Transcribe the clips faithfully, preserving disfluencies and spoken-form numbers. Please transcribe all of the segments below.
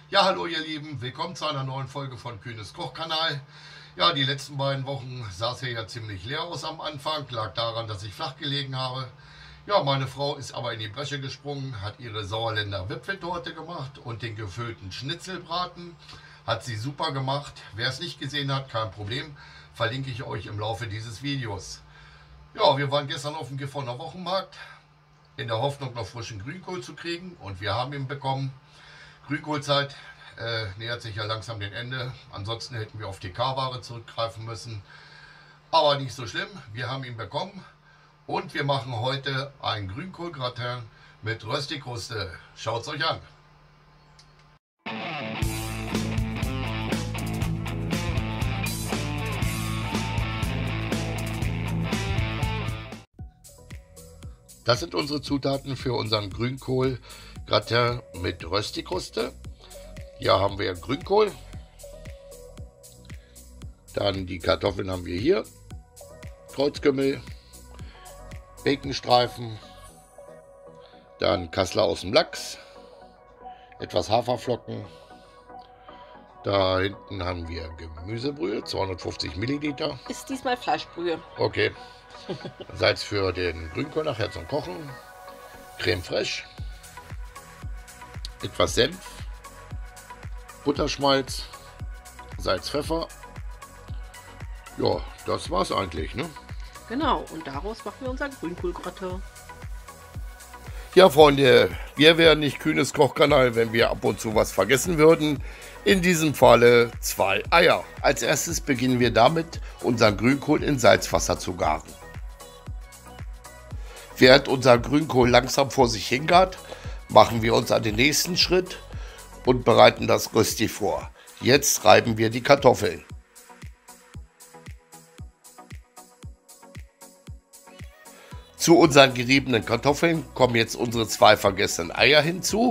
Ja, hallo ihr Lieben, willkommen zu einer neuen Folge von Kühnes Kochkanal. Ja, die letzten beiden Wochen sah es hier ja ziemlich leer aus am Anfang, lag daran, dass ich flach gelegen habe. Ja, meine Frau ist aber in die Bresche gesprungen, hat ihre Sauerländer Wipfeltorte gemacht und den gefüllten Schnitzelbraten. Hat sie super gemacht. Wer es nicht gesehen hat, kein Problem, verlinke ich euch im Laufe dieses Videos. Ja, wir waren gestern auf dem Gifhorner Wochenmarkt, in der Hoffnung noch frischen Grünkohl zu kriegen, und wir haben ihn bekommen. Grünkohlzeit äh, nähert sich ja langsam dem Ende. Ansonsten hätten wir auf T K-Ware zurückgreifen müssen. Aber nicht so schlimm, wir haben ihn bekommen. Und wir machen heute ein Grünkohlgratin mit Röstikruste. Schaut es euch an. Das sind unsere Zutaten für unseren Grünkohlgratin mit Röstikruste. Hier haben wir Grünkohl. Dann die Kartoffeln haben wir hier. Kreuzkümmel. Baconstreifen. Dann Kassler aus dem Lachs. Etwas Haferflocken. Da hinten haben wir Gemüsebrühe, zweihundertfünfzig Milliliter. Ist diesmal Fleischbrühe. Okay. Salz für den Grünkohl nachher zum Kochen. Creme fraiche. Etwas Senf. Butterschmalz. Salz, Pfeffer. Ja, das war's eigentlich, ne? Genau, und daraus machen wir unser Grünkohlgratin. Ja, Freunde, wir wären nicht Kühnes Kochkanal, wenn wir ab und zu was vergessen würden. In diesem Falle zwei Eier. Als erstes beginnen wir damit, unseren Grünkohl in Salzwasser zu garen. Während unser Grünkohl langsam vor sich hingart, machen wir uns an den nächsten Schritt und bereiten das Rösti vor. Jetzt reiben wir die Kartoffeln. Zu unseren geriebenen Kartoffeln kommen jetzt unsere zwei vergessenen Eier hinzu.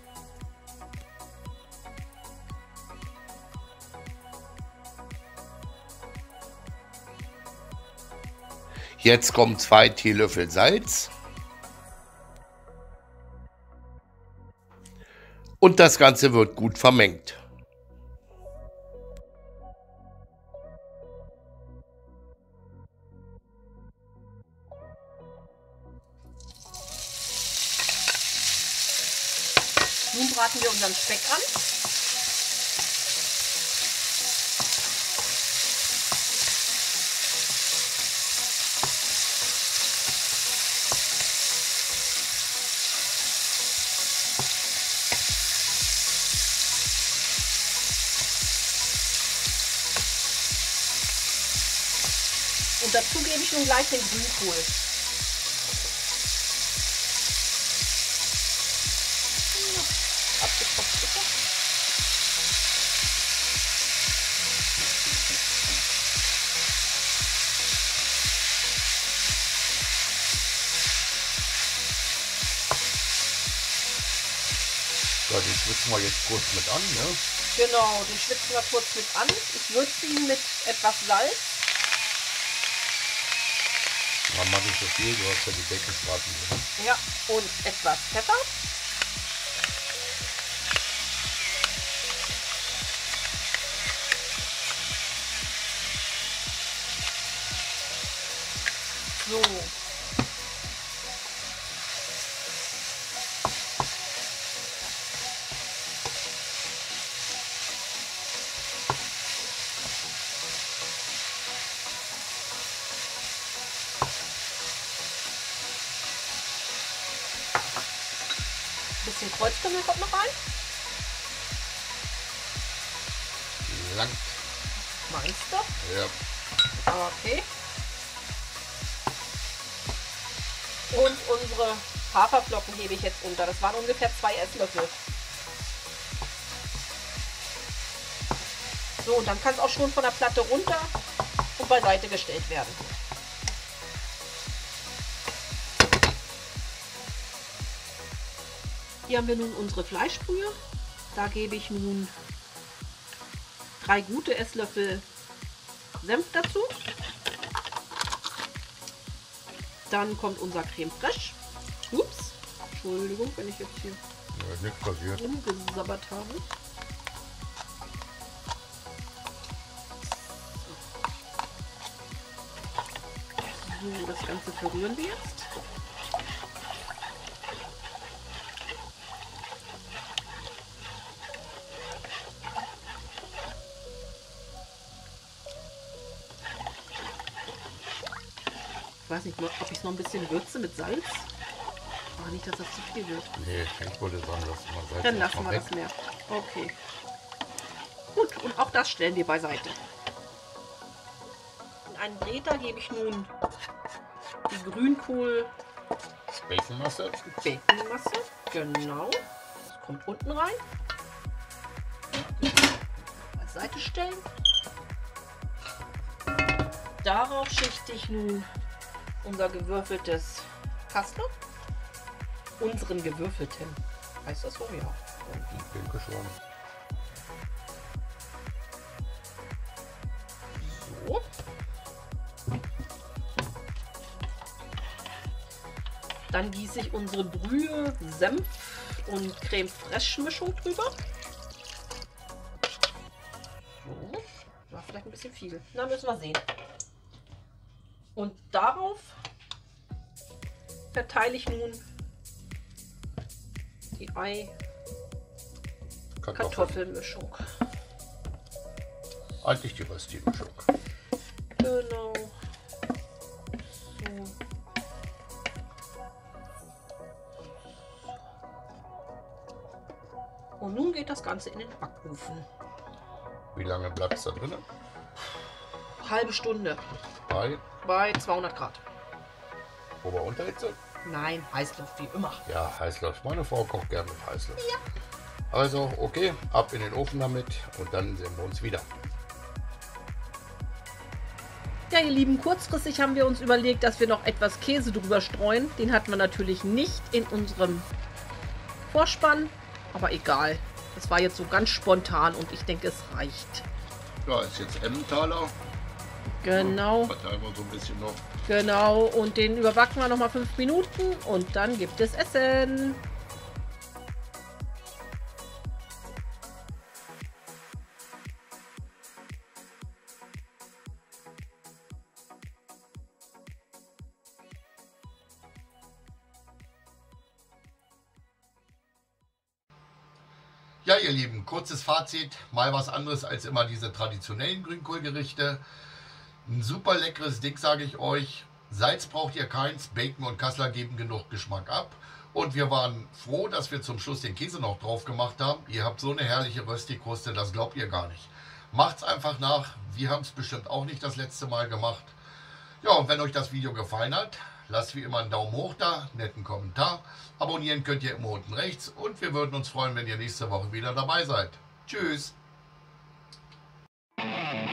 Jetzt kommen zwei Teelöffel Salz. Und das Ganze wird gut vermengt. Nun braten wir unseren Speck an. Und dazu gebe ich nun gleich den Grünkohl. Abgetropft bitte. Ja, den schwitzen wir jetzt kurz mit an, ne? Genau, den schwitzen wir kurz mit an. Ich würze ihn mit etwas Salz. Dann mache ich so viel, du hast ja die Baconstraten drin. Ja, und etwas Pfeffer. So. Bisschen Kreuzkümmel kommt noch rein. Lang. Meinst du? Ja. Okay. Und unsere Haferflocken hebe ich jetzt unter. Das waren ungefähr zwei Esslöffel. So, und dann kann es auch schon von der Platte runter und beiseite gestellt werden. Hier haben wir nun unsere Fleischbrühe. Da gebe ich nun drei gute Esslöffel Senf dazu. Dann kommt unser Creme fraiche. Ups, Entschuldigung, wenn ich jetzt hier Ja, nichts passiert. rumgesabbert habe. So, das Ganze verrühren wir jetzt. Ich weiß nicht, ob ich es noch ein bisschen würze mit Salz. Aber nicht, dass das zu viel wird. Nee, ich wollte sagen, lass mal Salz. Dann lassen wir weg. das mehr. Okay. Gut, und auch das stellen wir beiseite. In einen Blätter gebe ich nun die Grünkohl Baconmasse. Baconmasse. Genau. Das kommt unten rein. Beiseite stellen. Darauf schichte ich nun unser gewürfeltes Kassler. Unseren gewürfelten. Heißt das so? Ja. Ich denke schon. So. Dann gieße ich unsere Brühe, Senf und Creme Fraiche Mischung drüber. So. War vielleicht ein bisschen viel. Na, müssen wir sehen. Und darauf verteile ich nun die Ei-Kartoffelmischung. Eigentlich die Rösti-Mischung. Genau. So. Und nun geht das Ganze in den Backofen. Wie lange bleibt es da drin? Halbe Stunde Bei bei zweihundert Grad. Ober-Unterhitze? Nein, Heißluft wie immer. Ja, Heißluft. Meine Frau kocht gerne mit Heißluft. Ja. Also, okay, ab in den Ofen damit und dann sehen wir uns wieder. Ja, ihr Lieben, kurzfristig haben wir uns überlegt, dass wir noch etwas Käse drüber streuen. Den hatten wir natürlich nicht in unserem Vorspann, aber egal. Das war jetzt so ganz spontan und ich denke, es reicht. Ja, ist jetzt Emmentaler. Genau. Ja, verteilen wir so ein bisschen noch. Genau, und den überbacken wir noch mal fünf Minuten und dann gibt es Essen. Ja, ihr Lieben, kurzes Fazit. Mal was anderes als immer diese traditionellen Grünkohlgerichte. Ein super leckeres Ding, sage ich euch. Salz braucht ihr keins, Bacon und Kassler geben genug Geschmack ab. Und wir waren froh, dass wir zum Schluss den Käse noch drauf gemacht haben. Ihr habt so eine herrliche Röstikruste, das glaubt ihr gar nicht. Macht's einfach nach. Wir haben es bestimmt auch nicht das letzte Mal gemacht. Ja, und wenn euch das Video gefallen hat, lasst wie immer einen Daumen hoch da, netten Kommentar. Abonnieren könnt ihr immer unten rechts. Und wir würden uns freuen, wenn ihr nächste Woche wieder dabei seid. Tschüss.